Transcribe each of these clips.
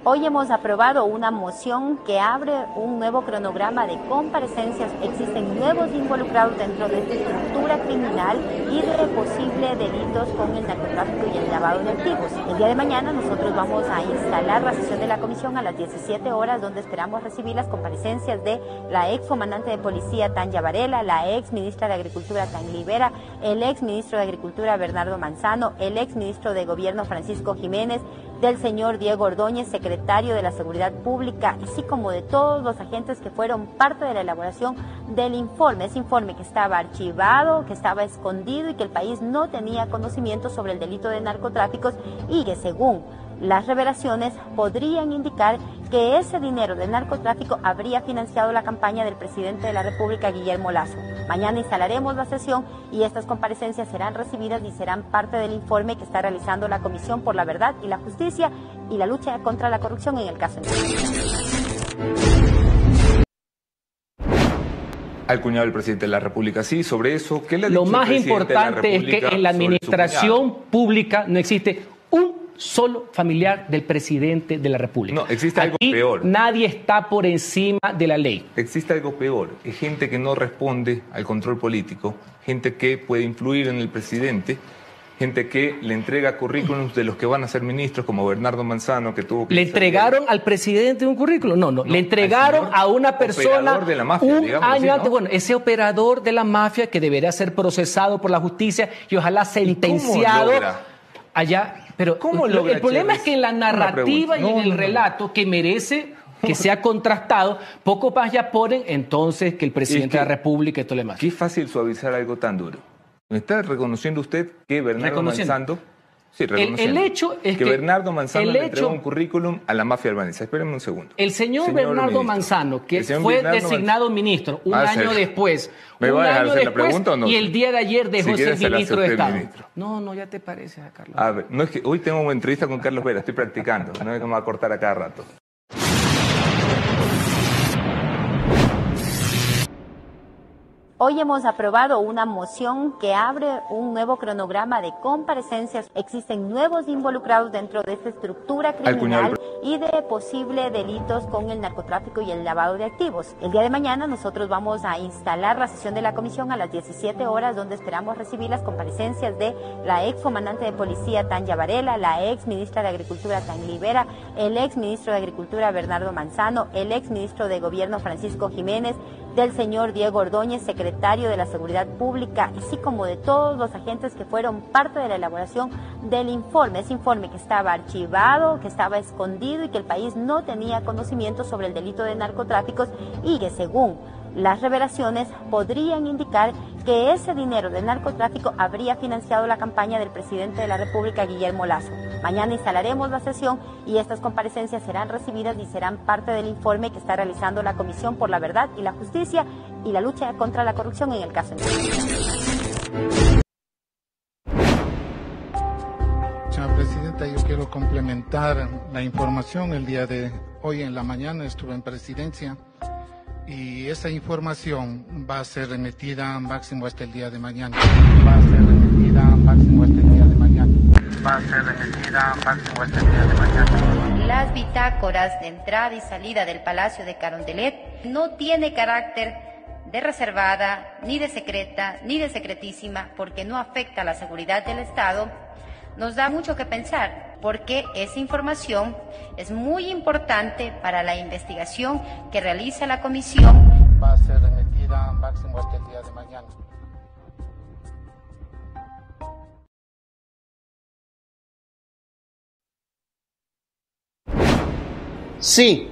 Hoy hemos aprobado una moción que abre un nuevo cronograma de comparecencias. Existen nuevos involucrados dentro de esta estructura criminal y de posibles delitos con el narcotráfico y el lavado de activos. El día de mañana nosotros vamos a instalar la sesión de la comisión a las 17 horas, donde esperamos recibir las comparecencias de la ex comandante de policía Tanya Varela, la ex ministra de Agricultura Tania Libera, el ex ministro de Agricultura Bernardo Manzano, el ex ministro de Gobierno Francisco Jiménez, del señor Diego Ordóñez, secretario de la Seguridad Pública, así como de todos los agentes que fueron parte de la elaboración del informe. Ese informe que estaba archivado, que estaba escondido y que el país no tenía conocimiento sobre el delito de narcotráficos y que según las revelaciones podrían indicar que ese dinero del narcotráfico habría financiado la campaña del presidente de la República, Guillermo Lasso. Mañana instalaremos la sesión y estas comparecencias serán recibidas y serán parte del informe que está realizando la Comisión por la Verdad y la Justicia y la lucha contra la corrupción en el caso. Al cuñado del presidente de la República, sí, sobre eso, ¿qué le ha dicho Lo más importante es que en la administración pública no existe un solo familiar del presidente de la República. No, existe algo Aquí peor. Nadie está por encima de la ley. Existe algo peor. Es gente que no responde al control político, gente que puede influir en el presidente, gente que le entrega currículums de los que van a ser ministros, como Bernardo Manzano, que tuvo que... ¿Le entregaron al presidente un currículum? No, le entregaron a una persona de la mafia, un año antes. Bueno, ese operador de la mafia que debería ser procesado por la justicia y ojalá sentenciado allá. Pero el problema es que en la narrativa y en el relato que merece que sea contrastado, poco más ya ponen entonces que el presidente de la República y todo lo demás. Qué fácil suavizar algo tan duro. ¿Está reconociendo usted que Bernardo Manzano... Sí, el hecho es que Bernardo Manzano le entregó un currículum a la mafia albanesa? Espérenme un segundo. El señor Bernardo Manzano, que fue designado ministro un año después, ¿me va a dejar hacer la pregunta o no? Y el día de ayer dejó de ser ministro de Estado. No, ya te parece a Carlos. A ver, no es que hoy tengo una entrevista con Carlos Vera, estoy practicando, no es que me va a cortar a cada rato. Hoy hemos aprobado una moción que abre un nuevo cronograma de comparecencias. Existen nuevos involucrados dentro de esta estructura criminal y de posibles delitos con el narcotráfico y el lavado de activos. El día de mañana nosotros vamos a instalar la sesión de la comisión a las 17 horas, donde esperamos recibir las comparecencias de la ex comandante de policía Tanya Varela, la ex ministra de Agricultura Tania Libera, el ex ministro de Agricultura Bernardo Manzano, el ex ministro de Gobierno Francisco Jiménez, del señor Diego Ordóñez, secretario de la Seguridad Pública, así como de todos los agentes que fueron parte de la elaboración del informe. Ese informe que estaba archivado, que estaba escondido y que el país no tenía conocimiento sobre el delito de narcotráficos y que según las revelaciones podrían indicar que ese dinero del narcotráfico habría financiado la campaña del presidente de la República, Guillermo Lasso. Mañana instalaremos la sesión y estas comparecencias serán recibidas y serán parte del informe que está realizando la Comisión por la Verdad y la Justicia y la lucha contra la corrupción en el caso. Señora Presidenta, yo quiero complementar la información. El día de hoy en la mañana estuve en Presidencia y esa información va a ser remitida máximo hasta el día de mañana. Las bitácoras de entrada y salida del Palacio de Carondelet no tiene carácter de reservada, ni de secreta, ni de secretísima, porque no afecta a la seguridad del Estado. Nos da mucho que pensar, porque esa información es muy importante para la investigación que realiza la comisión. Va a ser remitida máximo hasta el día de mañana. Sí,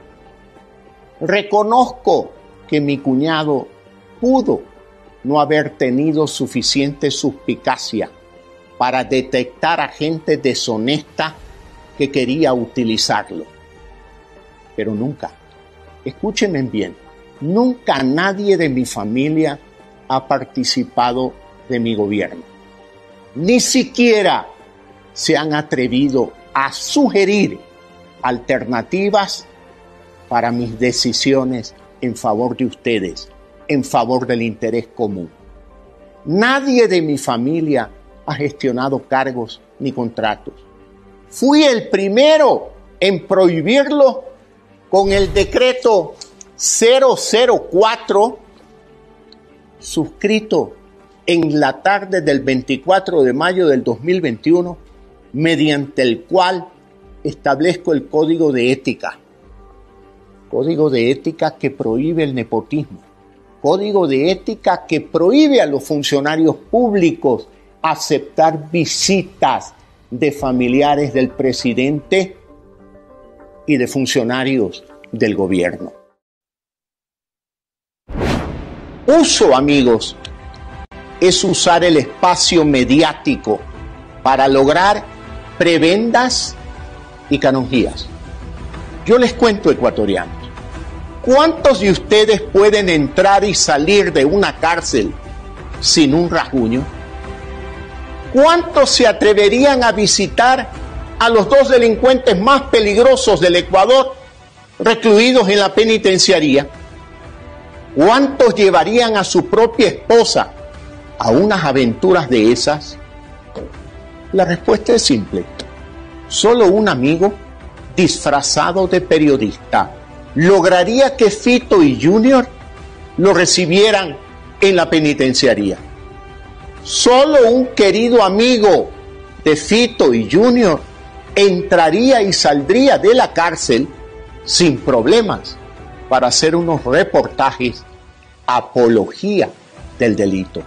reconozco que mi cuñado pudo no haber tenido suficiente suspicacia para detectar a gente deshonesta que quería utilizarlo. Pero nunca, escúchenme bien, nunca nadie de mi familia ha participado de mi gobierno. Ni siquiera se han atrevido a sugerir alternativas para mis decisiones en favor de ustedes, en favor del interés común. Nadie de mi familia ha gestionado cargos ni contratos. Fui el primero en prohibirlo con el decreto 004 suscrito en la tarde del 24 de mayo del 2021, mediante el cual establezco el Código de Ética. Código de Ética que prohíbe el nepotismo. Código de Ética que prohíbe a los funcionarios públicos aceptar visitas de familiares del presidente y de funcionarios del gobierno. Uso, amigos, es usar el espacio mediático para lograr prebendas y canonjías. Yo les cuento, ecuatorianos, ¿cuántos de ustedes pueden entrar y salir de una cárcel sin un rasguño? ¿Cuántos se atreverían a visitar a los dos delincuentes más peligrosos del Ecuador recluidos en la penitenciaría? ¿Cuántos llevarían a su propia esposa a unas aventuras de esas? La respuesta es simple. Solo un amigo disfrazado de periodista lograría que Fito y Junior lo recibieran en la penitenciaría. Solo un querido amigo de Fito y Junior entraría y saldría de la cárcel sin problemas para hacer unos reportajes apología del delito.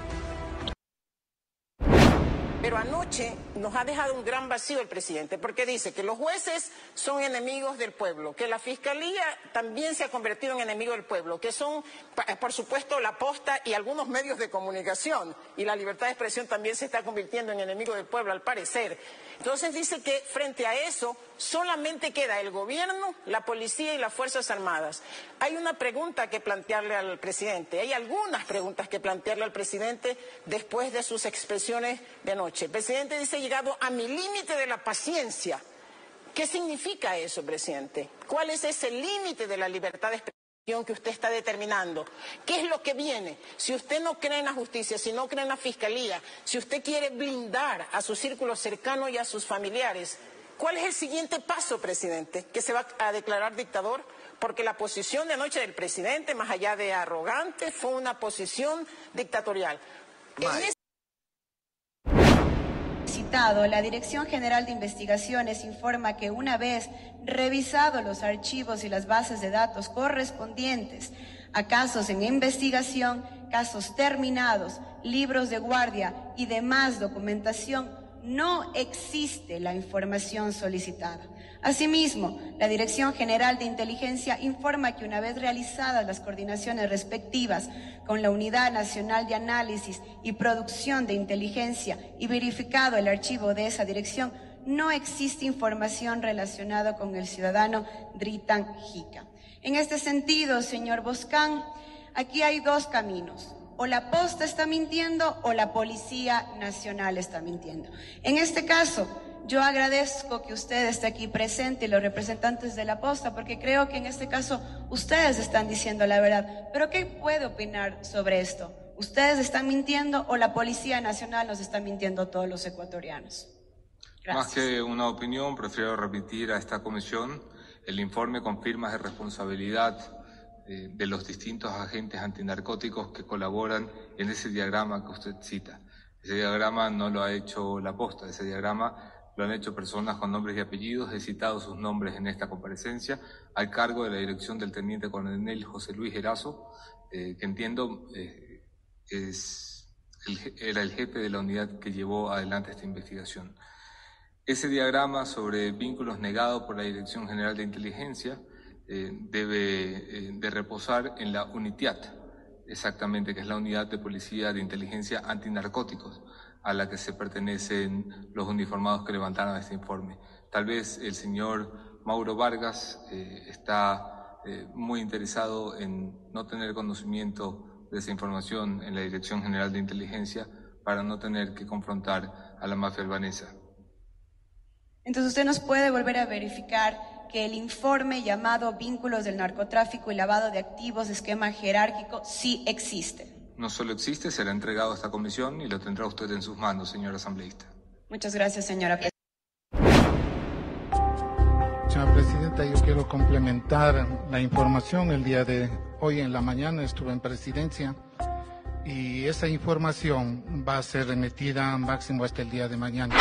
Pero anoche nos ha dejado un gran vacío el presidente, porque dice que los jueces son enemigos del pueblo, que la fiscalía también se ha convertido en enemigo del pueblo, que son, por supuesto, la posta y algunos medios de comunicación, y la libertad de expresión también se está convirtiendo en enemigo del pueblo, al parecer. Entonces dice que frente a eso solamente queda el gobierno, la policía y las Fuerzas Armadas. Hay una pregunta que plantearle al presidente, hay algunas preguntas que plantearle al presidente después de sus expresiones de anoche. El presidente dice: he llegado a mi límite de la paciencia. ¿Qué significa eso, presidente? ¿Cuál es ese límite de la libertad de expresión que usted está determinando? ¿Qué es lo que viene? Si usted no cree en la justicia, si no cree en la fiscalía, si usted quiere blindar a su círculo cercano y a sus familiares, ¿cuál es el siguiente paso, presidente? ¿Que se va a declarar dictador? Porque la posición de anoche del presidente, más allá de arrogante, fue una posición dictatorial. La Dirección General de Investigaciones informa que una vez revisado los archivos y las bases de datos correspondientes a casos en investigación, casos terminados, libros de guardia y demás documentación, no existe la información solicitada. Asimismo, la Dirección General de Inteligencia informa que una vez realizadas las coordinaciones respectivas con la Unidad Nacional de Análisis y Producción de Inteligencia y verificado el archivo de esa dirección, no existe información relacionada con el ciudadano Dritan Jica. En este sentido, señor Boscán, aquí hay dos caminos. O la posta está mintiendo o la Policía Nacional está mintiendo. En este caso, yo agradezco que usted esté aquí presente y los representantes de la posta, porque creo que en este caso ustedes están diciendo la verdad. Pero ¿qué puede opinar sobre esto? ¿Ustedes están mintiendo o la Policía Nacional nos está mintiendo a todos los ecuatorianos? Gracias. Más que una opinión, prefiero remitir a esta comisión el informe con firmas de responsabilidad de los distintos agentes antinarcóticos que colaboran en ese diagrama que usted cita. Ese diagrama no lo ha hecho la posta, ese diagrama lo han hecho personas con nombres y apellidos. He citado sus nombres en esta comparecencia, al cargo de la dirección del teniente coronel José Luis Erazo, que entiendo era el jefe de la unidad que llevó adelante esta investigación. Ese diagrama sobre vínculos negado por la Dirección General de Inteligencia debe de reposar en la UNITIAT, exactamente, que es la Unidad de Policía de Inteligencia Antinarcóticos, a la que se pertenecen los uniformados que levantaron este informe. Tal vez el señor Mauro Vargas está muy interesado en no tener conocimiento de esa información en la Dirección General de Inteligencia para no tener que confrontar a la mafia albanesa. Entonces usted nos puede volver a verificar que el informe llamado Vínculos del Narcotráfico y Lavado de Activos, Esquema Jerárquico, sí existe. No solo existe, será entregado a esta comisión y lo tendrá usted en sus manos, señor asambleísta. Muchas gracias, señora presidenta. Presidenta, yo quiero complementar la información. El día de hoy en la mañana estuve en Presidencia y esa información va a ser remitida máximo hasta el día de mañana.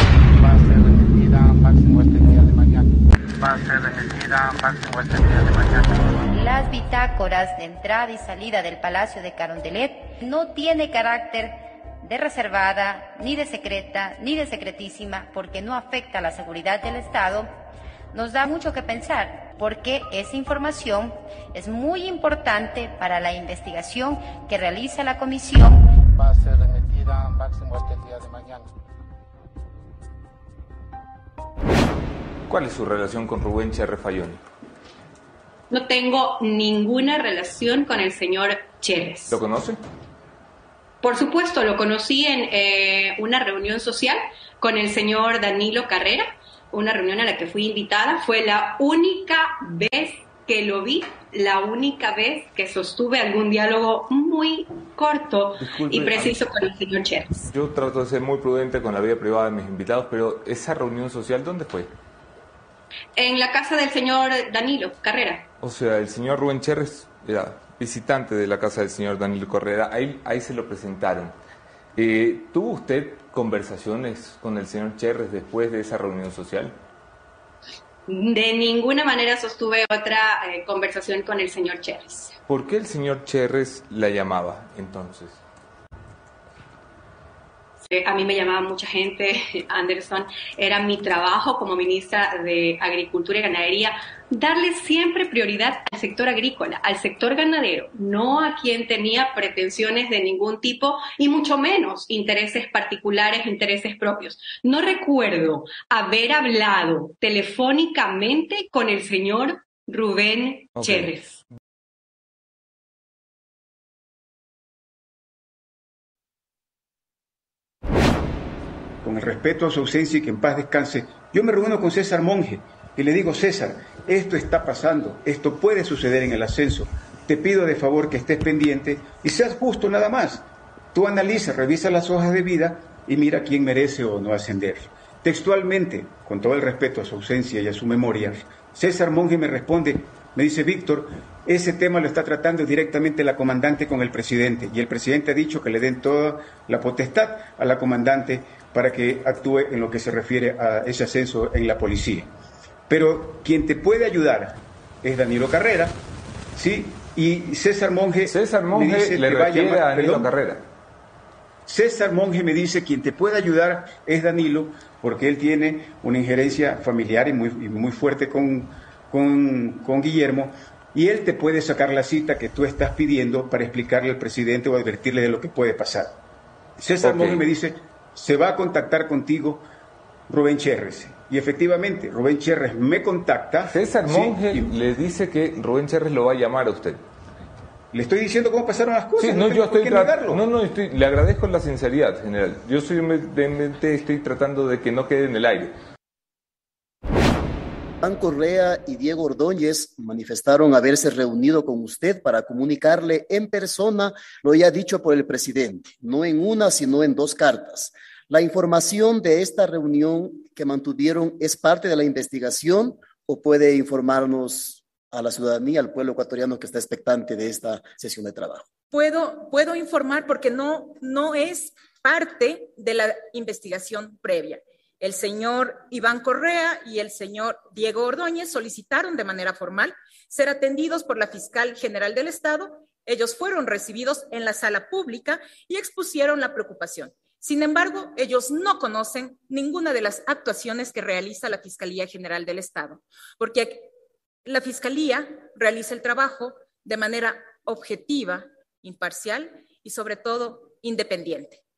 Las bitácoras de entrada y salida del Palacio de Carondelet no tiene carácter de reservada, ni de secreta, ni de secretísima, porque no afecta a la seguridad del Estado. Nos da mucho que pensar, porque esa información es muy importante para la investigación que realiza la comisión. Va a ser remitida máximo hasta el día de mañana. ¿Cuál es su relación con Rubén Cherres Fayoni? No tengo ninguna relación con el señor Cherres. ¿Lo conoce? Por supuesto, lo conocí en una reunión social con el señor Danilo Carrera, una reunión a la que fui invitada. Fue la única vez que lo vi, la única vez que sostuve algún diálogo muy corto y preciso con el señor Cherres. Yo trato de ser muy prudente con la vida privada de mis invitados, pero esa reunión social, ¿dónde fue? En la casa del señor Danilo Carrera. O sea, el señor Rubén Cherres era visitante de la casa del señor Danilo Carrera, ahí se lo presentaron. ¿Tuvo usted conversaciones con el señor Cherres después de esa reunión social? De ninguna manera sostuve otra conversación con el señor Cherres. ¿Por qué el señor Cherres la llamaba entonces? A mí me llamaba mucha gente, Anderson. Era mi trabajo como ministra de Agricultura y Ganadería darle siempre prioridad al sector agrícola, al sector ganadero, no a quien tenía pretensiones de ningún tipo y mucho menos intereses particulares, intereses propios. No recuerdo haber hablado telefónicamente con el señor Rubén Cherres. Con el respeto a su ausencia y que en paz descanse, yo me reúno con César Monge y le digo: César, esto está pasando, esto puede suceder en el ascenso, te pido de favor que estés pendiente y seas justo nada más. Tú analiza, revisa las hojas de vida y mira quién merece o no ascender. Textualmente, con todo el respeto a su ausencia y a su memoria, César Monge me responde, me dice: Víctor, ese tema lo está tratando directamente la comandante con el presidente y el presidente ha dicho que le den toda la potestad a la comandante para que actúe en lo que se refiere a ese ascenso en la policía. Pero quien te puede ayudar es Danilo Carrera, ¿sí? Y César Monge me dice le refiere a Danilo Carrera. César Monge me dice: quien te puede ayudar es Danilo, porque él tiene una injerencia familiar y muy fuerte con Guillermo, y él te puede sacar la cita que tú estás pidiendo para explicarle al presidente o advertirle de lo que puede pasar. César Monge me dice: se va a contactar contigo Rubén Cherres. Y efectivamente, Rubén Cherres me contacta. César Monge le dice que Rubén Cherres lo va a llamar a usted. Le estoy diciendo cómo pasaron las cosas. Sí, le agradezco la sinceridad, general. Yo simplemente estoy tratando de que no quede en el aire. Iván Correa y Diego Ordóñez manifestaron haberse reunido con usted para comunicarle en persona lo ya dicho por el presidente, no en una, sino en 2 cartas. ¿La información de esta reunión que mantuvieron es parte de la investigación o puede informarnos a la ciudadanía, al pueblo ecuatoriano que está expectante de esta sesión de trabajo? Puedo informar porque no es parte de la investigación previa. El señor Iván Correa y el señor Diego Ordóñez solicitaron de manera formal ser atendidos por la fiscal general del Estado. Ellos fueron recibidos en la sala pública y expusieron la preocupación. Sin embargo, ellos no conocen ninguna de las actuaciones que realiza la Fiscalía General del Estado, porque la Fiscalía realiza el trabajo de manera objetiva, imparcial y sobre todo independiente.